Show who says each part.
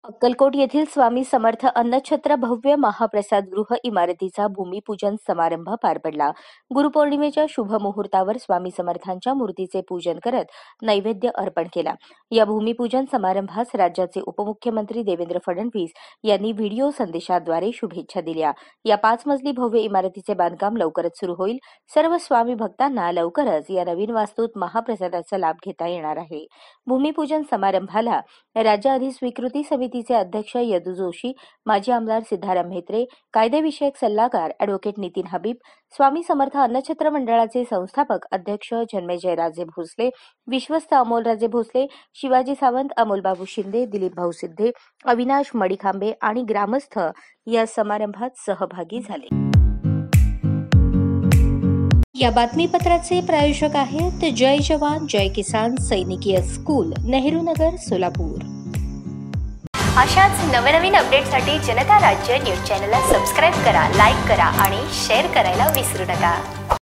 Speaker 1: अक्कलकोट येथील स्वामी समर्थ अन्नछत्र भव्य महाप्रसाद गृह इमारतीचा भूमिपूजन समारंभ पार पडला। गुरुपौर्णिमेच्या शुभ मुहूर्तावर स्वामी समर्थांच्या मूर्तीचे पूजन करत नैवेद्य अर्पण केला। या भूमिपूजन समारंभास राज्याचे उपमुख्यमंत्री देवेंद्र फडणवीस यांनी व्हिडिओ संदेशाद्वारे शुभेच्छा दिल्या। या 5 मजली भव्य इमारतीचे बांधकाम लवकरच सुरू होईल। सर्व स्वामी भक्तांना लवकरच या नवीन वास्तूत महाप्रसादाचा लाभ घेता येणार आहे। भूमिपूजन समारंभाला राज्य अधिस्वीकृती समितीचे अध्यक्ष यदू जोशी, माजी आमदार सिद्धाराम म्हेत्रे, कायदेविषयक सल्लागार ॲडव्होकेट नितीन हबीब, स्वामी समर्थ अन्नछत्र मंडळाचे संस्थापक अध्यक्ष जन्मेजयराजे भोसले, विश्वस्त अमोलराजे भोसले, शिवाजी सावंत, अमोलबाबू शिंदे, दिलीप भाऊ सिद्धे, अविनाश मडिखांबे आणि ग्रामस्थ या समारंभात सहभागी झाले। या बातमीपत्राचे प्रायोजक आहेत जय जवान जय किसान सैनिकीय स्कूल, नेहरू नगर, सोलापूर।
Speaker 2: अशाच नवनवीन अपडेटसाठी जनता राज्य न्यूज चॅनलला सबस्क्राईब करा, लाईक करा आणि शेअर करायला विसरू नका।